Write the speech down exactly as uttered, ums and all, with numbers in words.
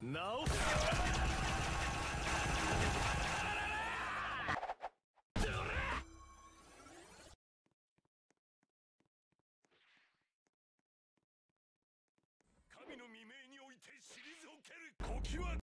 なお神の未明において退ける時は